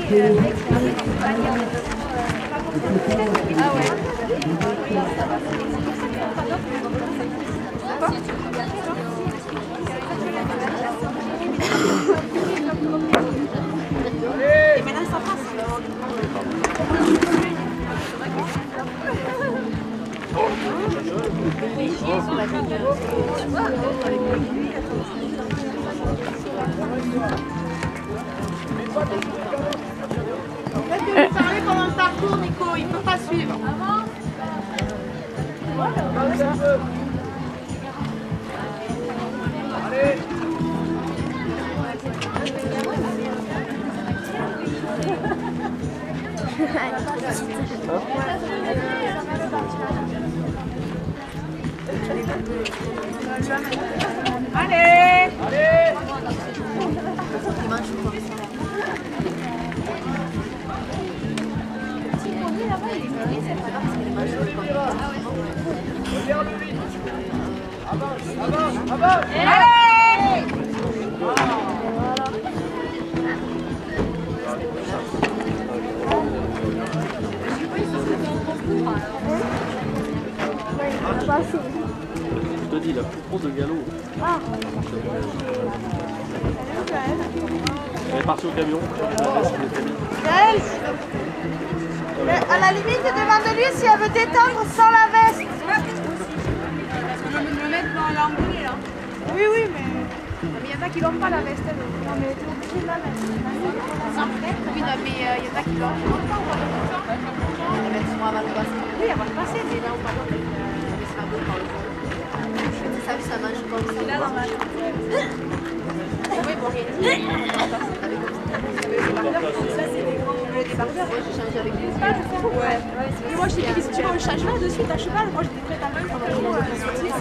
Et maintenant ça passe. Faites de lui parler pendant le parcours, Nico, il ne peut pas suivre. Allez. Allez. Allez. Regarde lui. Avance, avance, avance. Allez. Je te dis, la plus grosse de galop. Elle est partie au camion. Gaëlle, à la limite, demande-lui si elle veut détendre sans la veste. Me mettre dans l'anglais là. Oui, oui, mais il y en a qui l'ont pas la veste. Non, mais t'es obligé de la mettre. Oui, non, mais il y en a qui l'ont. La mettre sur avant le passer. Oui, elle va le passer, mais là, on va voir qu'elle se faire beau par le fond. Ça, ça mange comme ça. Là, dans ma oui, bon, ça, c'est des grands débardeurs. Moi, j'ai changé avec les yeux. Ouais. Et moi, je t'ai dit que si tu veux, on change là de suite à cheval. Moi, j'étais prête à le faire.